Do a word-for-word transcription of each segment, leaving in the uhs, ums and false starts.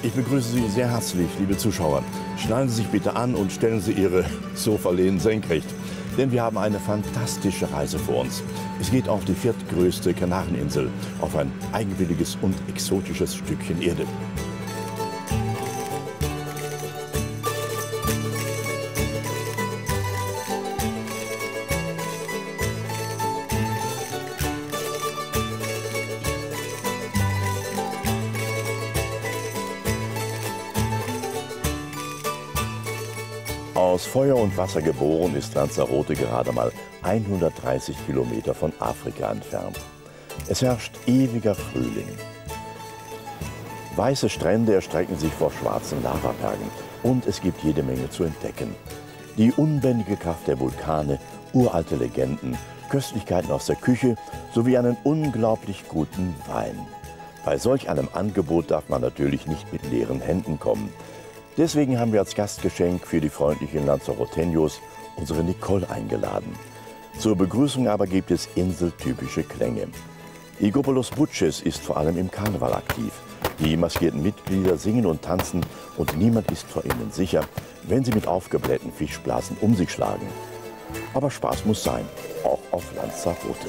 Ich begrüße Sie sehr herzlich, liebe Zuschauer. Schnallen Sie sich bitte an und stellen Sie Ihre Sofalehnen senkrecht. Denn wir haben eine fantastische Reise vor uns. Es geht auf die viertgrößte Kanareninsel, auf ein eigenwilliges und exotisches Stückchen Erde. Aus Feuer und Wasser geboren ist Lanzarote gerade mal hundertdreißig Kilometer von Afrika entfernt. Es herrscht ewiger Frühling. Weiße Strände erstrecken sich vor schwarzen Lavabergen und es gibt jede Menge zu entdecken. Die unbändige Kraft der Vulkane, uralte Legenden, Köstlichkeiten aus der Küche sowie einen unglaublich guten Wein. Bei solch einem Angebot darf man natürlich nicht mit leeren Händen kommen. Deswegen haben wir als Gastgeschenk für die freundlichen Lanzaroteños unsere Nicole eingeladen. Zur Begrüßung aber gibt es inseltypische Klänge. Die Gruppe Los Buches ist vor allem im Karneval aktiv. Die maskierten Mitglieder singen und tanzen und niemand ist vor ihnen sicher, wenn sie mit aufgeblähten Fischblasen um sich schlagen. Aber Spaß muss sein, auch auf Lanzarote.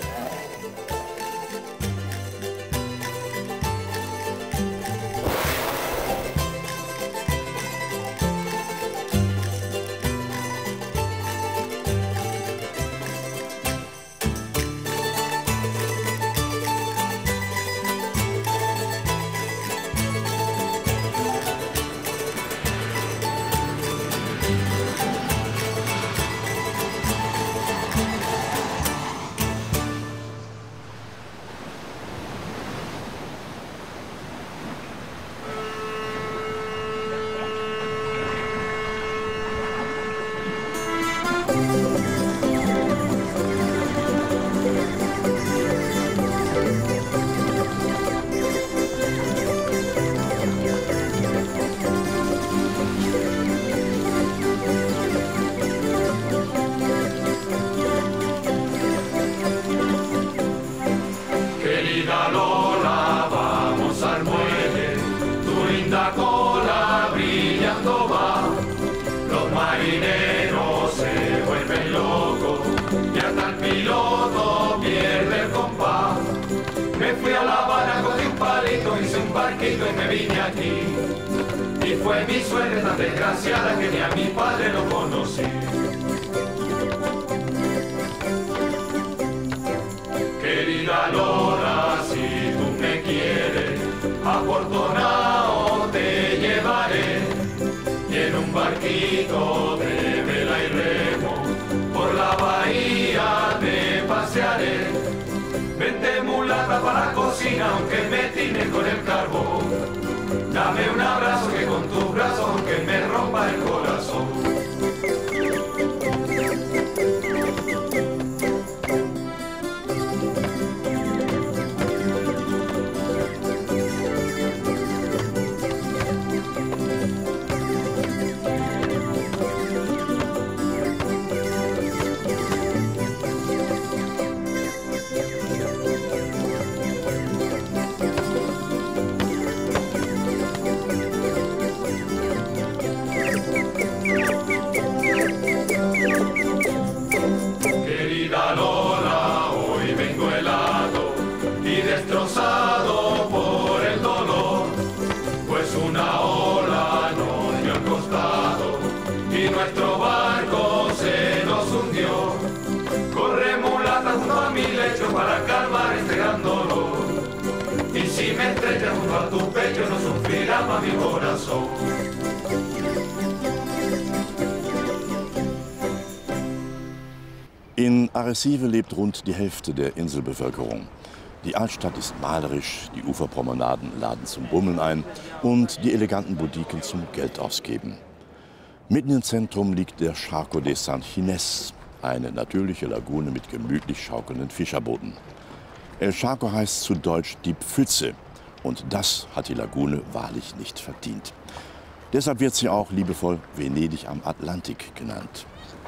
In Arrecife lebt rund die Hälfte der Inselbevölkerung. Die Altstadt ist malerisch, die Uferpromenaden laden zum Bummeln ein und die eleganten Boutiquen zum Geld ausgeben. Mitten im Zentrum liegt der Charco de San Ginés, eine natürliche Lagune mit gemütlich schaukelnden Fischerbooten. El Charco heißt zu Deutsch die Pfütze und das hat die Lagune wahrlich nicht verdient. Deshalb wird sie auch liebevoll Venedig am Atlantik genannt.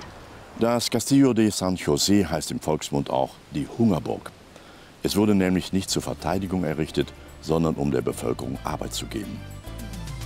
Das Castillo de San José heißt im Volksmund auch die Hungerburg. Es wurde nämlich nicht zur Verteidigung errichtet, sondern um der Bevölkerung Arbeit zu geben.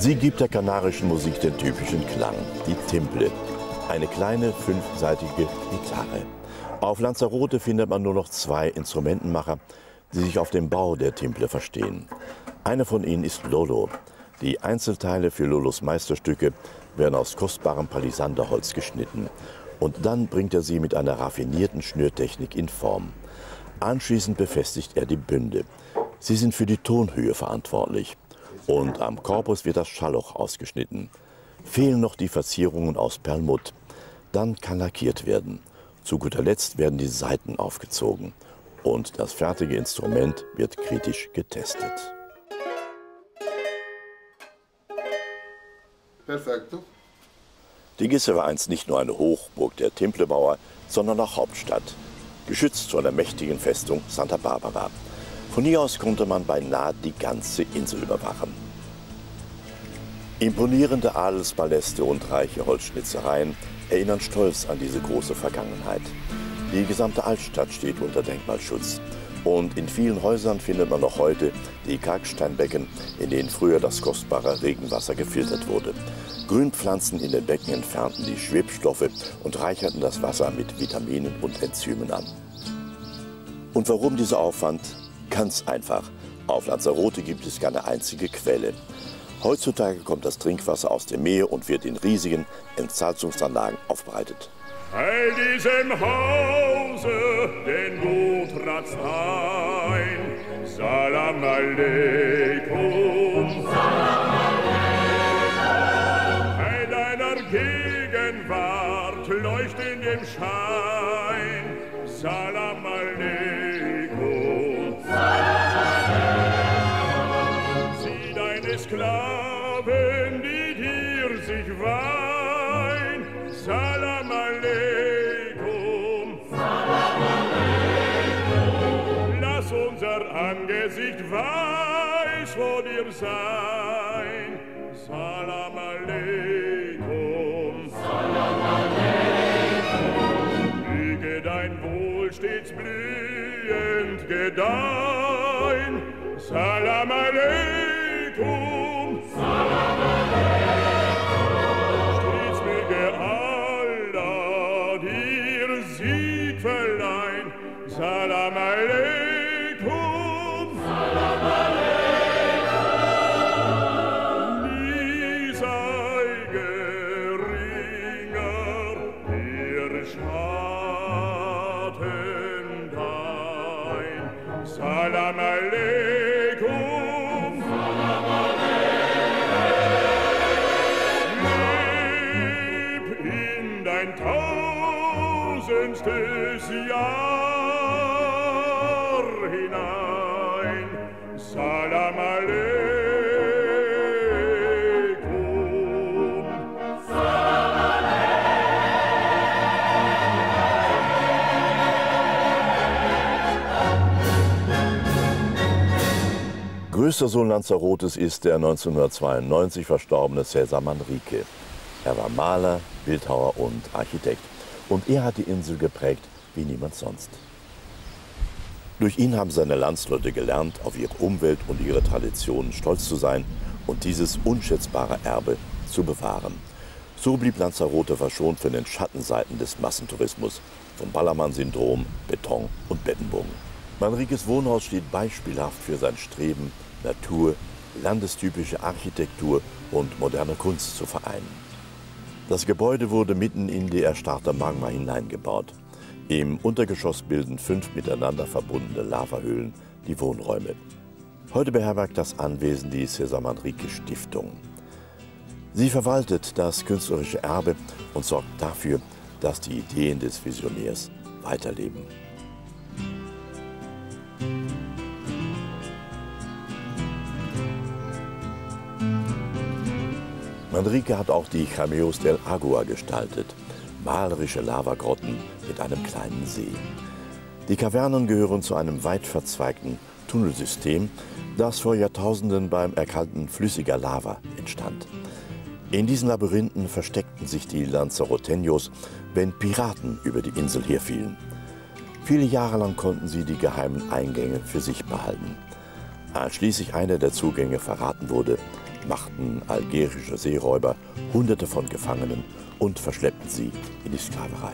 Sie gibt der kanarischen Musik den typischen Klang, die Timple, eine kleine fünfseitige Gitarre. Auf Lanzarote findet man nur noch zwei Instrumentenmacher, die sich auf den Bau der Timple verstehen. Einer von ihnen ist Lolo. Die Einzelteile für Lolos Meisterstücke werden aus kostbarem Palisanderholz geschnitten. Und dann bringt er sie mit einer raffinierten Schnürtechnik in Form. Anschließend befestigt er die Bünde. Sie sind für die Tonhöhe verantwortlich. Und am Korpus wird das Schalloch ausgeschnitten. Fehlen noch die Verzierungen aus Perlmutt. Dann kann lackiert werden. Zu guter Letzt werden die Saiten aufgezogen. Und das fertige Instrument wird kritisch getestet. Perfekto. Die Gisse war einst nicht nur eine Hochburg der Timplebauer, sondern auch Hauptstadt. Geschützt zu einer mächtigen Festung Santa Barbara. Von hier aus konnte man beinahe die ganze Insel überwachen. Imponierende Adelspaläste und reiche Holzschnitzereien erinnern stolz an diese große Vergangenheit. Die gesamte Altstadt steht unter Denkmalschutz. Und in vielen Häusern findet man noch heute die Kalksteinbecken, in denen früher das kostbare Regenwasser gefiltert wurde. Grünpflanzen in den Becken entfernten die Schwebstoffe und reicherten das Wasser mit Vitaminen und Enzymen an. Und warum dieser Aufwand? Ganz einfach. Auf Lanzarote gibt es keine einzige Quelle. Heutzutage kommt das Trinkwasser aus dem Meer und wird in riesigen Entsalzungsanlagen aufbereitet. Heil diesem Hause den Gutratz ein. Salam Aleikum. Salam Aleikum. Heil deiner Gegenwart leucht in dem Schein. Salam Aleikum. Salam Aleikum. Sieh deine Sklaven, die dir sich weihen. Salam Aleikum. Salam Aleikum. Lass unser Angesicht weiß vor dir sein. Salam Aleikum. Salam Aleikum. Möge dein Wohl stets blühend gedeihen. Salam Aleikum. Salam Aleikum. Stets möge Allah dir Sieg verleihen. Salam Aleikum. Salam Aleikum. Nie sei geringer der Schatten dein. Salam Aleikum. Salam Aleikum. Leb in dein tausendstes Jahr hinein. Salam Aleikum. Salam Aleikum. Größter Sohn Lanzarotes ist der neunzehnhundertzweiundneunzig verstorbene César Manrique. Er war Maler, Bildhauer und Architekt. Und er hat die Insel geprägt wie niemand sonst. Durch ihn haben seine Landsleute gelernt, auf ihre Umwelt und ihre Traditionen stolz zu sein und dieses unschätzbare Erbe zu bewahren. So blieb Lanzarote verschont von den Schattenseiten des Massentourismus, vom Ballermann-Syndrom, Beton und Bettenbogen. Manriques Wohnhaus steht beispielhaft für sein Streben, Natur, landestypische Architektur und moderne Kunst zu vereinen. Das Gebäude wurde mitten in die erstarrte Magma hineingebaut. Im Untergeschoss bilden fünf miteinander verbundene Lavahöhlen die Wohnräume. Heute beherbergt das Anwesen die César Manrique Stiftung. Sie verwaltet das künstlerische Erbe und sorgt dafür, dass die Ideen des Visionärs weiterleben. Manrique hat auch die Cameos del Agua gestaltet, malerische Lavagrotten mit einem kleinen See. Die Kavernen gehören zu einem weit verzweigten Tunnelsystem, das vor Jahrtausenden beim Erkalten flüssiger Lava entstand. In diesen Labyrinthen versteckten sich die Lanzaroteños, wenn Piraten über die Insel herfielen. Viele Jahre lang konnten sie die geheimen Eingänge für sich behalten. Als schließlich einer der Zugänge verraten wurde, machten algerische Seeräuber Hunderte von Gefangenen und verschleppten sie in die Sklaverei.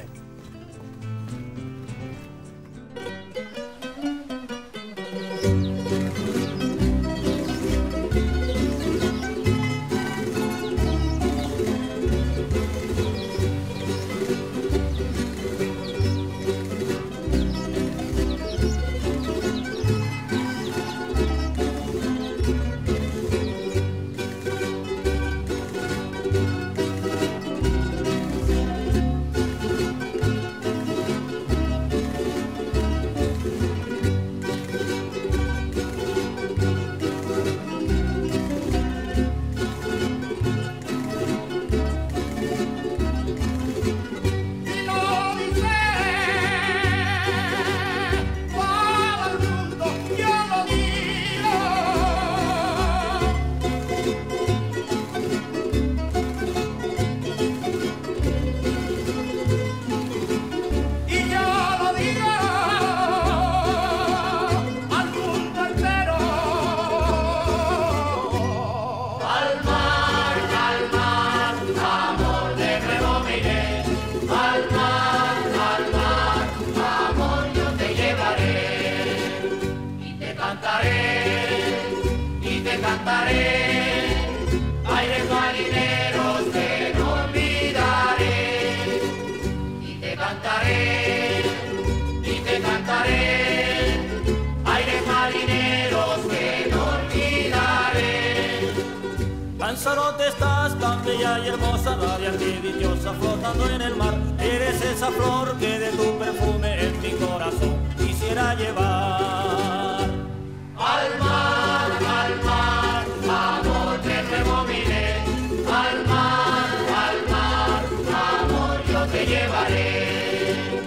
Lanzarote, estás tan bella y hermosa, radiante y dichosa, flotando en el mar. Eres esa flor que de tu perfume en mi corazón quisiera llevar. Al mar, al mar, amor, te nuevo miré. Al mar, al mar, amor, yo te llevaré.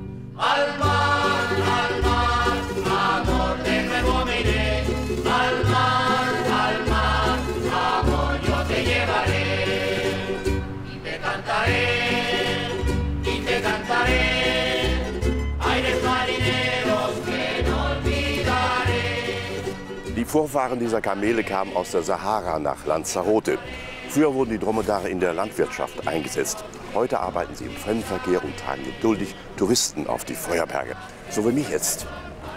Al mar, al mar, amor, de nuevo miré. Al mar, al mar, amor, yo te llevaré. Y te cantaré, y te cantaré, aires marineros que no olvidaré. Die Vorfahren dieser Kamele kamen aus der Sahara nach Lanzarote. Früher wurden die Dromedare in der Landwirtschaft eingesetzt. Heute arbeiten sie im Fremdenverkehr und tragen geduldig Touristen auf die Feuerberge. So wie mich jetzt.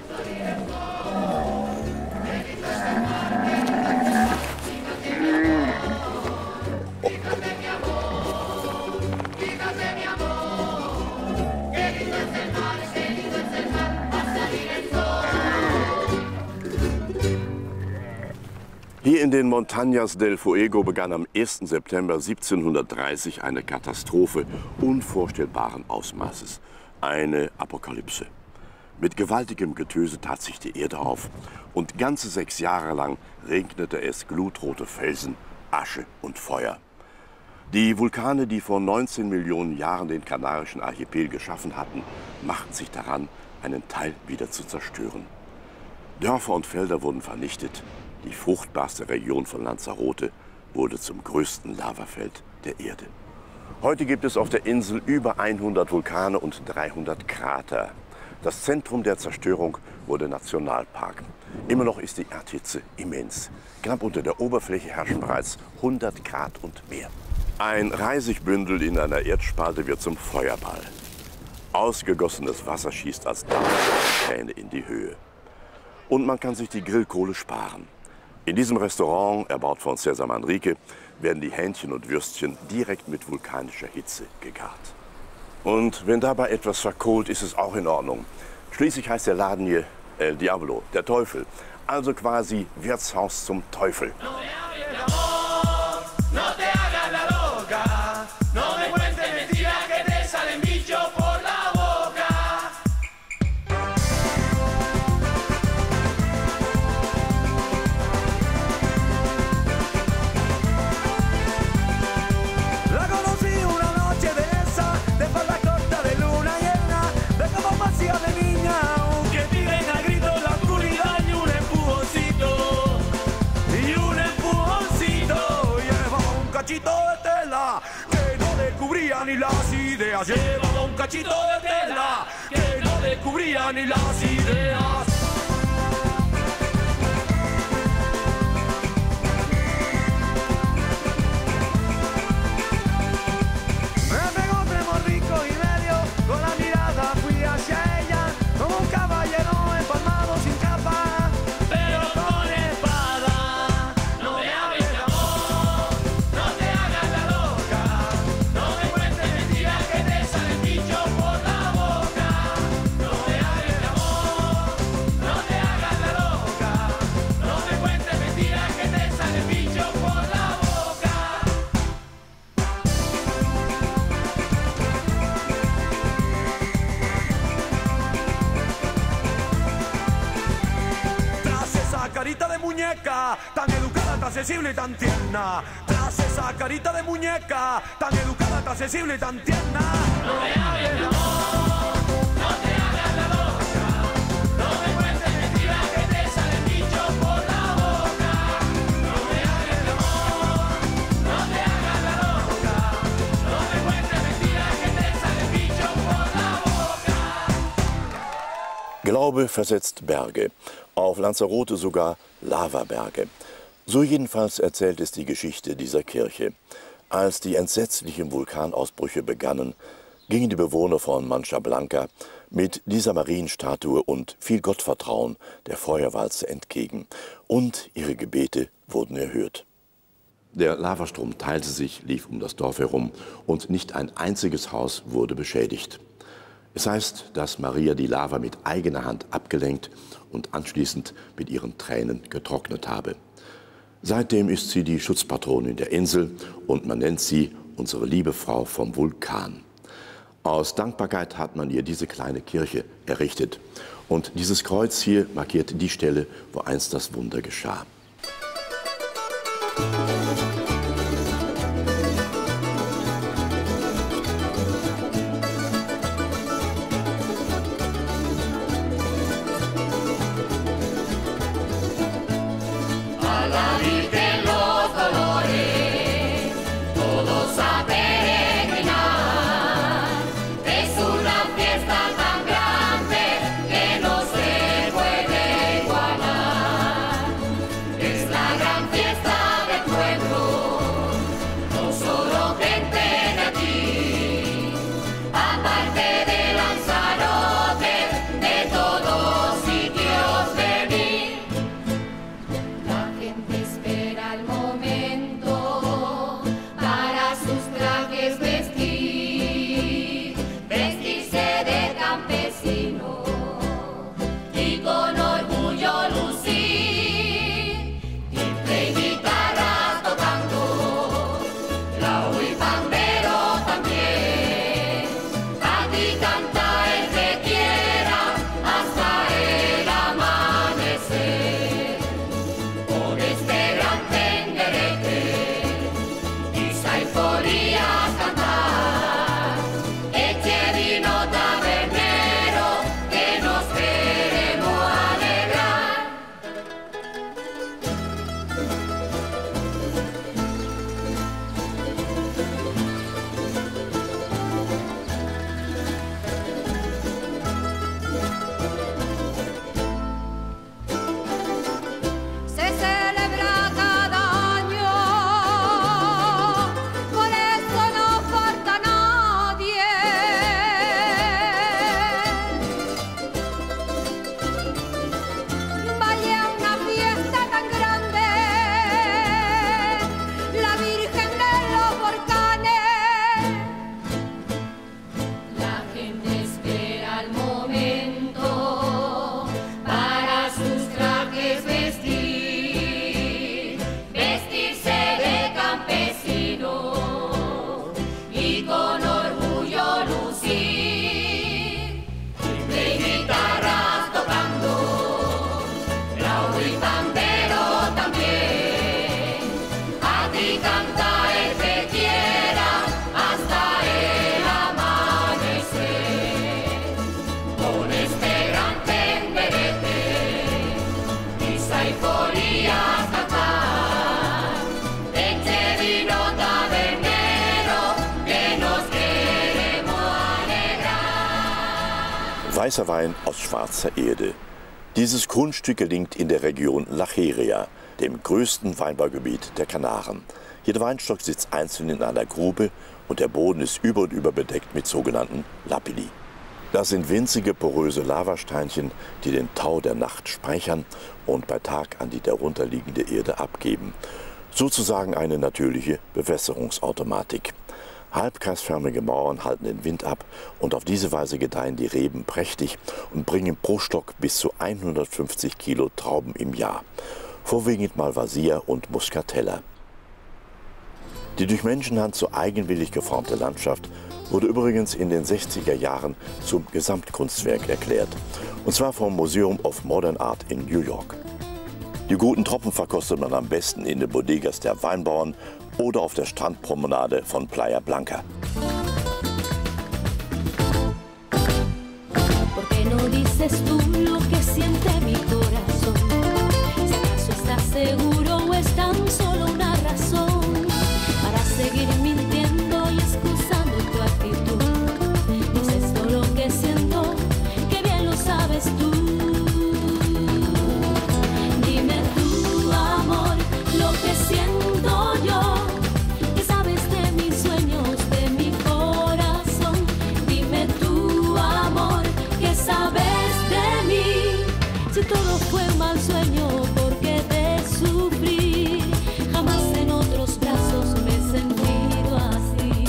Hier in den Montañas del Fuego begann am ersten September siebzehnhundertdreißig eine Katastrophe unvorstellbaren Ausmaßes, eine Apokalypse. Mit gewaltigem Getöse tat sich die Erde auf und ganze sechs Jahre lang regnete es glutrote Felsen, Asche und Feuer. Die Vulkane, die vor neunzehn Millionen Jahren den Kanarischen Archipel geschaffen hatten, machten sich daran, einen Teil wieder zu zerstören. Dörfer und Felder wurden vernichtet. Die fruchtbarste Region von Lanzarote wurde zum größten Lavafeld der Erde. Heute gibt es auf der Insel über hundert Vulkane und dreihundert Krater. Das Zentrum der Zerstörung wurde Nationalpark. Immer noch ist die Erdhitze immens. Knapp unter der Oberfläche herrschen bereits hundert Grad und mehr. Ein Reisigbündel in einer Erdspalte wird zum Feuerball. Ausgegossenes Wasser schießt als Dampfhähne in die Höhe. Und man kann sich die Grillkohle sparen. In diesem Restaurant, erbaut von César Manrique, werden die Hähnchen und Würstchen direkt mit vulkanischer Hitze gegart. Und wenn dabei etwas verkohlt, ist es auch in Ordnung. Schließlich heißt der Laden hier El Diablo, der Teufel. Also quasi Wirtshaus zum Teufel. Ni las ideas, llevaba un cachito de tela que no descubría ni las ideas. carita de muñeca, tan educada, tan sensible y tan tierna. Tras esa carita de muñeca, tan educada, tan sensible y tan tierna. No me hables de amor, no te hagas la loca, no me cuentes mentiras que te salen bichos por la boca. No me hables de amor, no te hagas la loca, no me cuentes mentiras que te salen bichos por la boca. Glaube versetzt Berge, auf Lanzarote sogar Lavaberge. So jedenfalls erzählt es die Geschichte dieser Kirche. Als die entsetzlichen Vulkanausbrüche begannen, gingen die Bewohner von Mancha Blanca mit dieser Marienstatue und viel Gottvertrauen der Feuerwalze entgegen. Und ihre Gebete wurden erhört. Der Lavastrom teilte sich, lief um das Dorf herum und nicht ein einziges Haus wurde beschädigt. Es heißt, dass Maria die Lava mit eigener Hand abgelenkt und anschließend mit ihren Tränen getrocknet habe. Seitdem ist sie die Schutzpatronin der Insel und man nennt sie unsere liebe Frau vom Vulkan. Aus Dankbarkeit hat man ihr diese kleine Kirche errichtet. Und dieses Kreuz hier markiert die Stelle, wo einst das Wunder geschah. Weißer Wein aus schwarzer Erde. Dieses Grundstück liegt in der Region La Jeria, dem größten Weinbaugebiet der Kanaren. Jeder Weinstock sitzt einzeln in einer Grube und der Boden ist über und über bedeckt mit sogenannten Lapilli. Das sind winzige, poröse Lavasteinchen, die den Tau der Nacht speichern und bei Tag an die darunterliegende Erde abgeben. Sozusagen eine natürliche Bewässerungsautomatik. Halbkreisförmige Mauern halten den Wind ab und auf diese Weise gedeihen die Reben prächtig und bringen pro Stock bis zu hundertfünfzig Kilo Trauben im Jahr. Vorwiegend Malvasia und Muscatella. Die durch Menschenhand so eigenwillig geformte Landschaft wurde übrigens in den sechziger Jahren zum Gesamtkunstwerk erklärt. Und zwar vom Museum of Modern Art in New York. Die guten Tropfen verkostet man am besten in den Bodegas der Weinbauern oder auf der Strandpromenade von Playa Blanca. ¿Por qué no dices tú lo que siente mi corazón? Si acaso estás seguro o es tan solo una razón para seguir mintiendo y excusando tu actitud. Dices todo lo que siento, que bien lo sabes tú. Dime tú, amor, lo que siento yo, que sabes de mis sueños, de mi corazón. Dime tú, amor, que sabes de mí. Si todo fue un mal sueño, ¿por qué de sufrir? Jamás en otros brazos me he sentido así.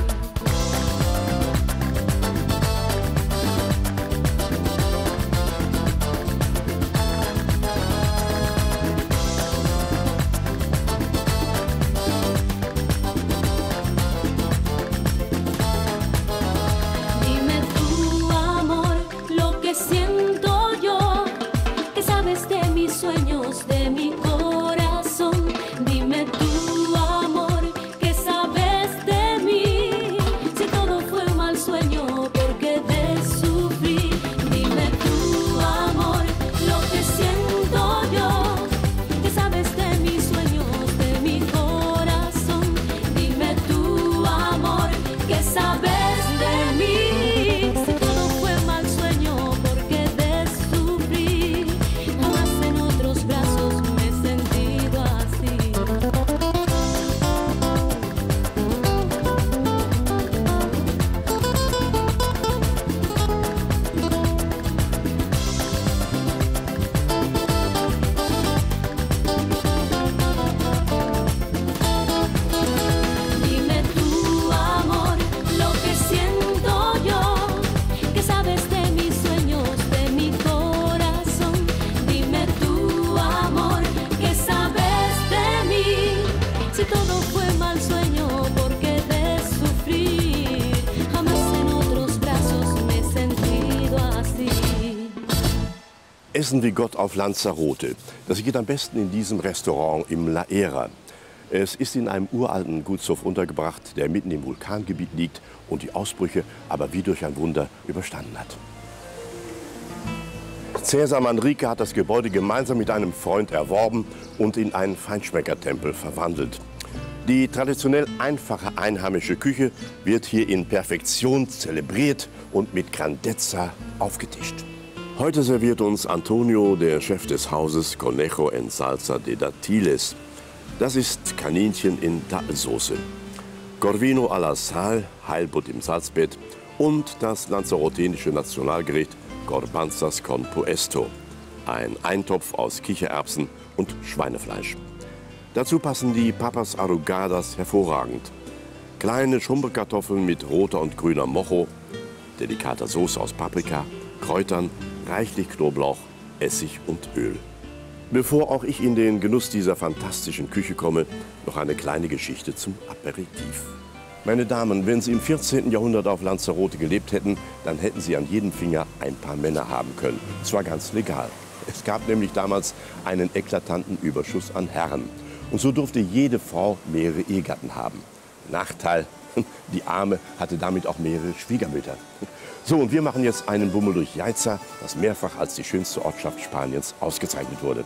Dime tú, amor, lo que siento yo, que sabes de mis sueños, de mi corazón. Dime tú, amor, que sabes de mí. Si todo fue un mal sueño, ¿por qué de sufrir? Dime tú, amor, lo que siento yo, que sabes de mis sueños, de mi corazón. Dime tú, amor, que sabes de mí. Si todo fue un mal sueño, ¿por qué de sufrir? Jamás en otros brazos me he sentido así. Dime tú, amor, lo que siento yo, que sabes de mis sueños, de mi corazón. Dime tú, amor, que sabes de mí. Si todo fue mal sueño, ¿por qué de sufrir? Jamás en otros brazos me he sentido así. Essen wie Gott auf Lanzarote. Das geht am besten in diesem Restaurant im La Era. Es ist in einem uralten Gutshof untergebracht, der mitten im Vulkangebiet liegt und die Ausbrüche aber wie durch ein Wunder überstanden hat. Cäsar Manrique hat das Gebäude gemeinsam mit einem Freund erworben und in einen Feinschmeckertempel verwandelt. Die traditionell einfache einheimische Küche wird hier in Perfektion zelebriert und mit Grandezza aufgetischt. Heute serviert uns Antonio, der Chef des Hauses, Conejo en Salsa de Dátiles. Das ist Kaninchen in Dattelsoße, Corvino a la Sal, Heilbutt im Salzbett und das lanzarotenische Nationalgericht Gorbanzas con Puesto, ein Eintopf aus Kichererbsen und Schweinefleisch. Dazu passen die Papas Arrugadas hervorragend. Kleine Schummelkartoffeln mit roter und grüner Mojo, delikater Soße aus Paprika, Kräutern, reichlich Knoblauch, Essig und Öl. Bevor auch ich in den Genuss dieser fantastischen Küche komme, noch eine kleine Geschichte zum Aperitif. Meine Damen, wenn Sie im vierzehnten Jahrhundert auf Lanzarote gelebt hätten, dann hätten Sie an jedem Finger ein paar Männer haben können. Zwar ganz legal. Es gab nämlich damals einen eklatanten Überschuss an Herren. Und so durfte jede Frau mehrere Ehegatten haben. Nachteil, die Arme hatte damit auch mehrere Schwiegermütter. So, und wir machen jetzt einen Bummel durch Jaiza, das mehrfach als die schönste Ortschaft Spaniens ausgezeichnet wurde.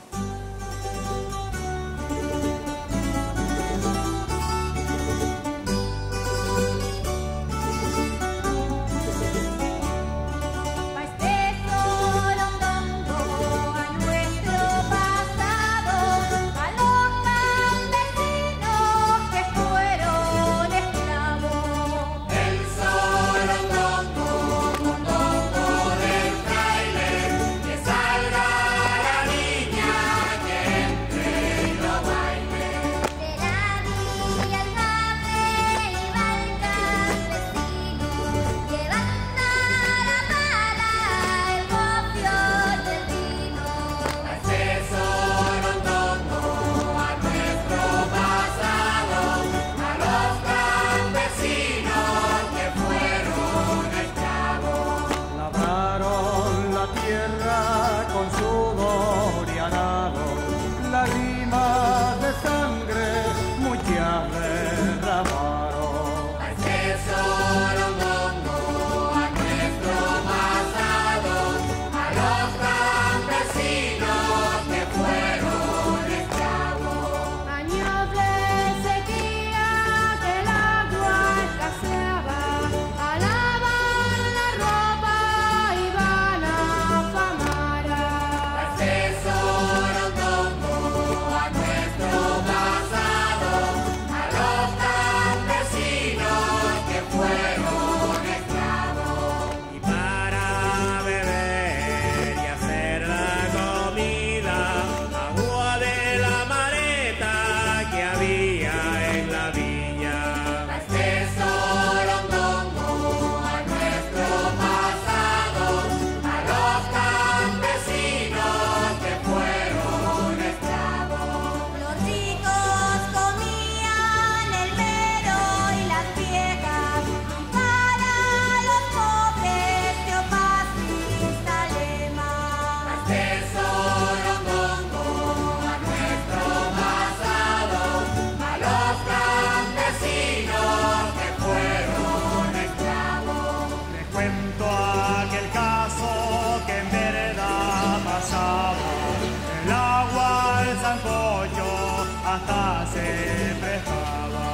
se prestaba.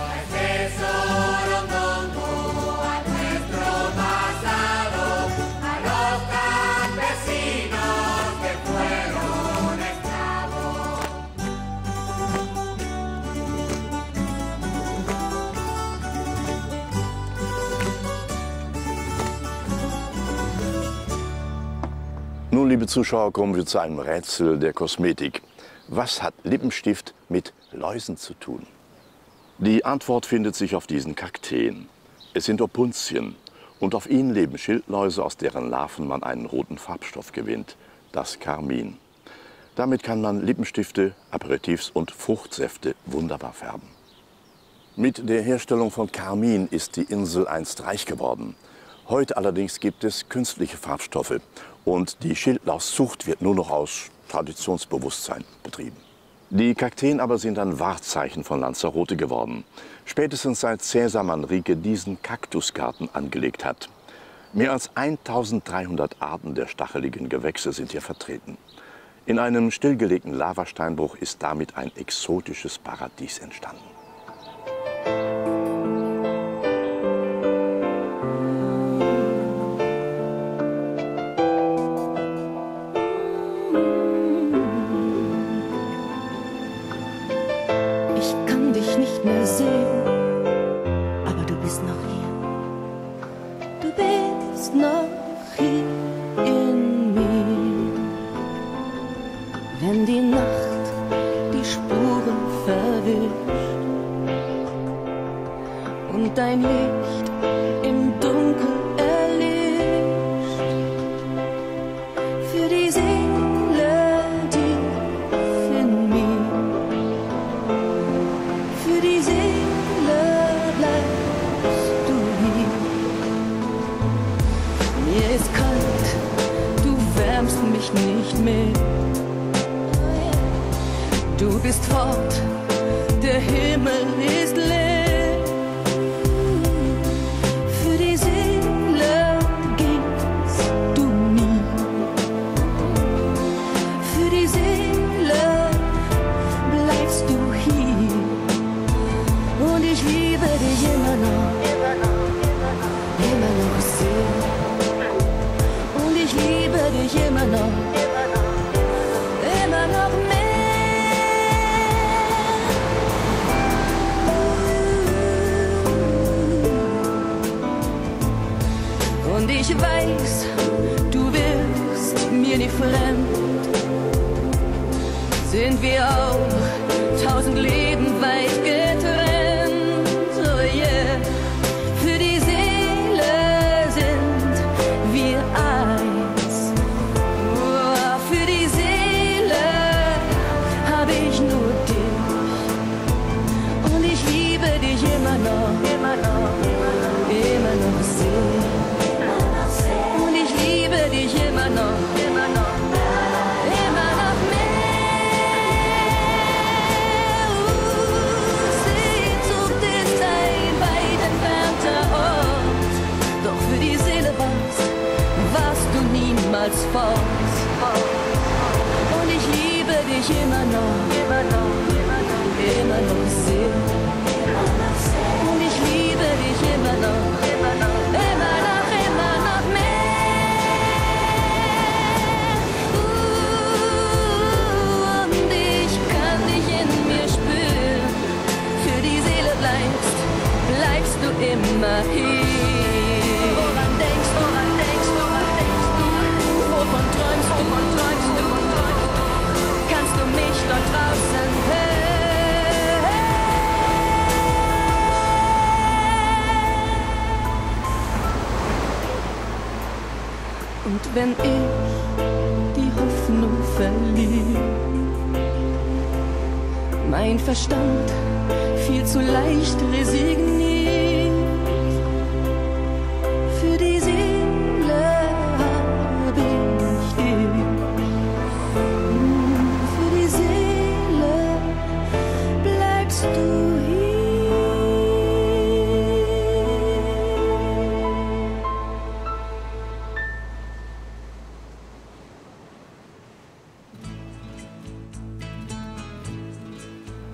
Nun, liebe Zuschauer, kommen wir zu einem Rätsel der Kosmetik. Was hat Lippenstift mit Läusen zu tun? Die Antwort findet sich auf diesen Kakteen. Es sind Opuntien und auf ihnen leben Schildläuse, aus deren Larven man einen roten Farbstoff gewinnt, das Karmin. Damit kann man Lippenstifte, Aperitifs und Fruchtsäfte wunderbar färben. Mit der Herstellung von Karmin ist die Insel einst reich geworden. Heute allerdings gibt es künstliche Farbstoffe und die Schildlauszucht wird nur noch aus Traditionsbewusstsein betrieben. Die Kakteen aber sind ein Wahrzeichen von Lanzarote geworden. Spätestens seit Cäsar Manrique diesen Kaktusgarten angelegt hat. Mehr als eintausenddreihundert Arten der stacheligen Gewächse sind hier vertreten. In einem stillgelegten Lavasteinbruch ist damit ein exotisches Paradies entstanden. Wenn die Nacht die Spuren verwischt und dein Licht im Dunkel erlischt, für die Seele tief in mir, für die Seele bleibst du hier. Mir ist kalt, du wärmst mich nicht mehr. Du bist fort, der Himmel ist leer. Für die Seele gingst du nie. Für die Seele bleibst du hier. Und ich liebe dich immer noch, immer noch sehr. Und ich liebe dich immer noch, immer noch mehr. Und ich weiß, du wirst mir nicht fremd. Sind wir auch tausend Leben weit getrennt. Oh yeah. Für die Seele sind wir eins. Oh, für die Seele habe ich nur dich. Und ich liebe dich immer noch, immer noch, immer noch sehr. Immer noch, immer noch, immer noch mehr. Uh, Sehnsucht ist ein weit entfernter Ort. Doch für die Seele warst, warst du niemals fort. Und ich liebe dich immer noch, immer noch, immer noch, immer noch sehr. Und ich liebe dich immer noch, immer noch, immer noch, immer noch mehr. Bleibst du immer hier. Woran denkst du, woran denkst du, woran denkst du? Wovon träumst du, wovon träumst du, wovon träumst du? Kannst du mich dort draußen hören? Und wenn ich die Hoffnung verliere, mein Verstand viel zu leicht resigniert, für die Seele hab ich dich, für die Seele bleibst du hier.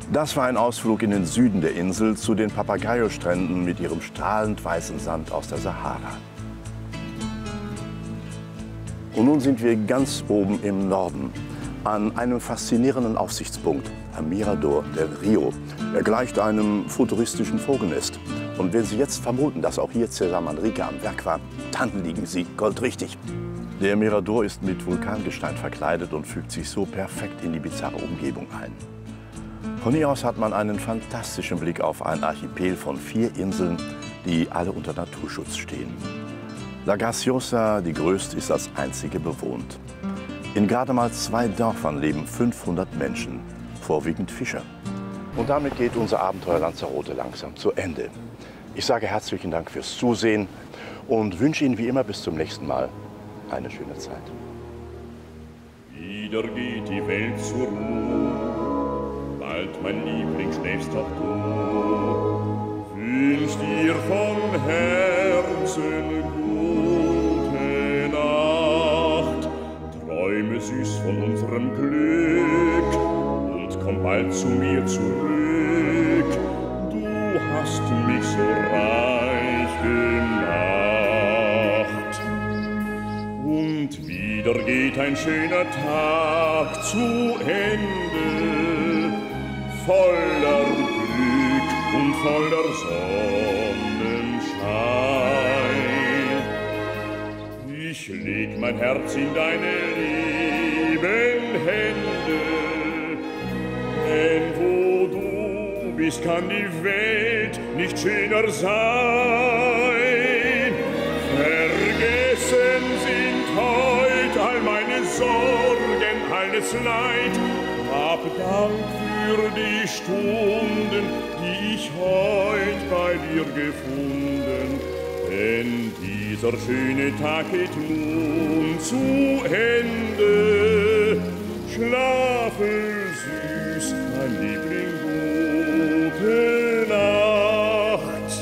Das war ein Ausflug in den Süden der Insel zu den Papagayo-Stränden mit ihrem strahlend weißen Sand aus der Sahara. Und nun sind wir ganz oben im Norden, an einem faszinierenden Aussichtspunkt, am Mirador del Rio. Er gleicht einem futuristischen Vogelnest. Und wenn Sie jetzt vermuten, dass auch hier César Manrique am Werk war, dann liegen Sie goldrichtig. Der Mirador ist mit Vulkangestein verkleidet und fügt sich so perfekt in die bizarre Umgebung ein. Von hier aus hat man einen fantastischen Blick auf ein Archipel von vier Inseln, die alle unter Naturschutz stehen. La Graciosa, die größte, ist als einzige bewohnt. In gerade mal zwei Dörfern leben fünfhundert Menschen, vorwiegend Fischer. Und damit geht unser Abenteuer Lanzarote langsam zu Ende. Ich sage herzlichen Dank fürs Zusehen und wünsche Ihnen wie immer bis zum nächsten Mal eine schöne Zeit. Wieder geht die Welt zur Ruhe, bald, mein Liebling, schläfst auch du. Wünsch dir von Herzen gute Nacht, träume süß von unserem Glück und komm bald zu mir zurück. Du hast mich so reich gemacht. Und wieder geht ein schöner Tag zu Ende, voller Glück und voller Sonnenschein. Ich leg mein Herz in deine lieben Hände, denn wo du bist, kann die Welt nicht schöner sein. Vergessen sind heut all meine Sorgen, alles Leid. Hab Dank für die Stunden, die ich heut bei dir gefunden. Denn dieser schöne Tag geht nun zu Ende. Schlafe süß, mein Liebling, gute Nacht.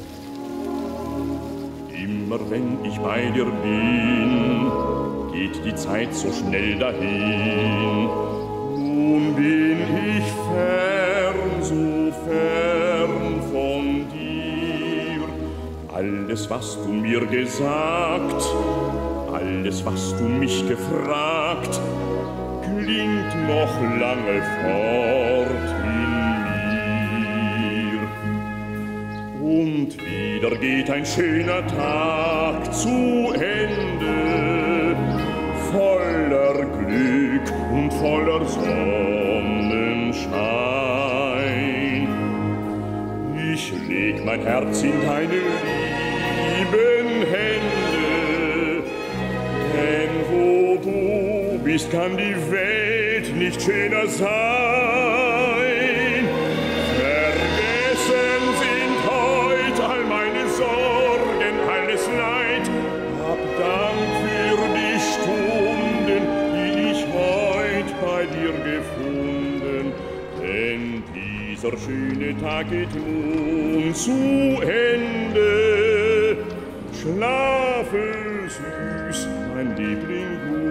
Immer wenn ich bei dir bin, geht die Zeit so schnell dahin. Nun bin ich fern, so fern von dir. Alles, was du mir gesagt, alles, was du mich gefragt, klingt noch lange fort in mir. Und wieder geht ein schöner Tag zu Ende, voller Glück und voller Sonnenschein. Ich leg mein Herz in deine lieben Hände, denn wo du bist, kann die Welt nicht schöner sein. Vergessen sind heut all meine Sorgen, alles Leid. Hab Dank für die Stunden, die ich heut bei dir gefunden. Denn dieser schöne Tag geht nun zu Ende. Schlafe süß, mein Liebling,